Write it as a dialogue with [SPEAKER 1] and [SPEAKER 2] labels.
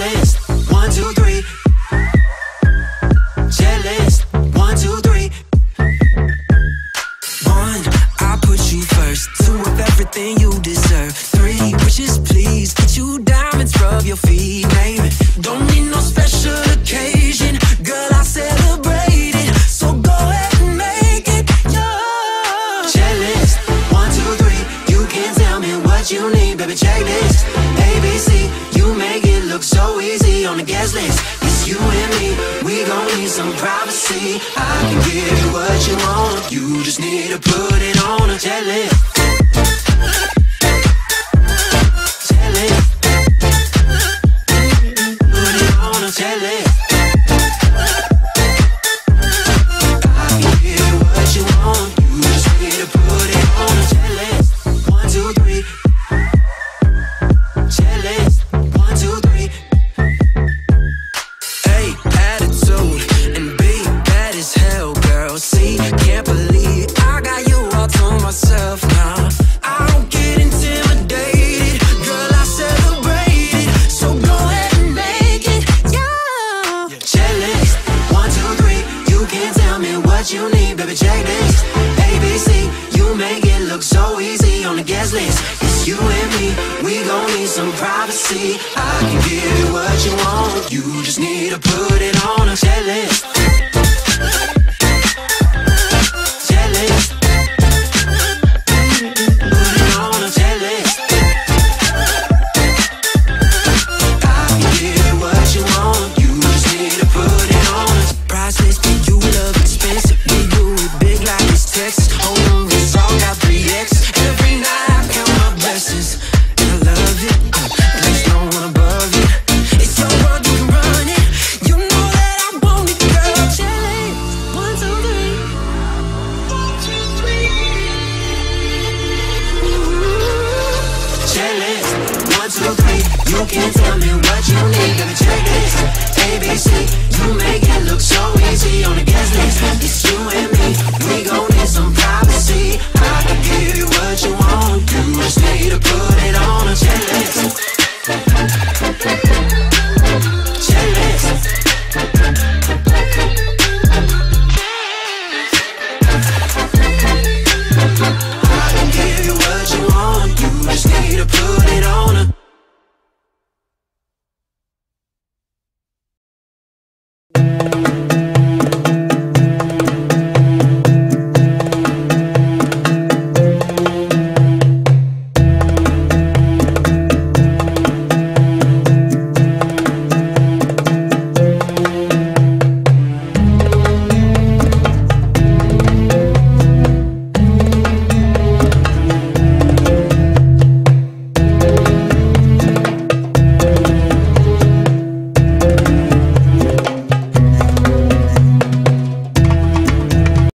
[SPEAKER 1] Checklist, 1, 2, 3. Checklist, 1, 2, 3. 1, I put you first. 2, of everything you deserve. 3, wishes please. Get you diamonds, rub your feet. Name it, don't need no special occasion. Girl, I celebrate it, so go ahead and make it yours. Checklist, 1, 2, 3. You can tell me what you need, baby, check this. ABC, you make it look so easy on the guest list. It's you and me, we gon' need some privacy. I can give you what you want, you just need to put it on a checklist. Checklist. Put it on a checklist. I can give you what you want, you just need to put it on a checklist. 1, 2, 3. Checklist, 1, 2, 3. A, attitude, and B, bad as hell, girl. C, can't believe I got you all to myself now. I don't get intimidated, girl, I celebrate it, so go ahead and make it, yeah. Checklist, 1, 2, 3. You can tell me what you need, baby, check this. ABC, you make it look so easy on the guest list. It's you and me, we gon' need some privacy. I can give you what you want, you just need to put it on a checklist. Checklist. Put it on a checklist. I can give you what you want, you just need to put it on a priceless. Do you love expensive? We do it big like it's Texas. Hold on, it's all got 3X. Every night I count my blessings, and I love it. There's no one above it. It's your world, you can run it. You know that I want it, girl. Checklist, 1, 2, 3. 1, 2, 3. Checklist, 1, 2, 3. You can tell me what you need, baby, check this. ABC, you make it look so easy on the guest list. It's you and me, we gon' need some privacy. I can give you what you want, you